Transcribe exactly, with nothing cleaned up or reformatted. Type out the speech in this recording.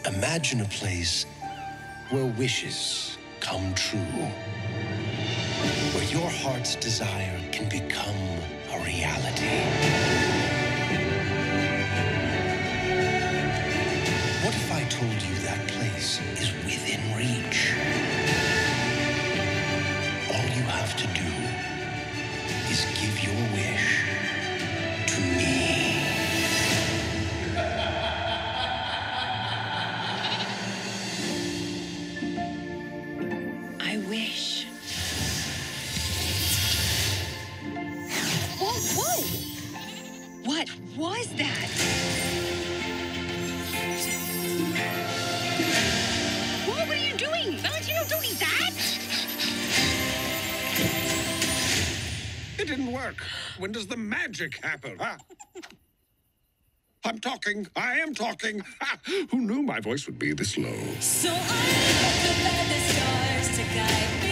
Imagine a place where wishes come true, where your heart's desire can become a reality. What if I told you that place is within reach? All you have to do is give your wish to me. I wish. Whoa, whoa! What was that? Whoa, what are you doing? Valentino, don't eat that! It didn't work. When does the magic happen, huh? I'm talking. I am talking. Ha! Who knew my voice would be this low? So I look up at the stars to guide me.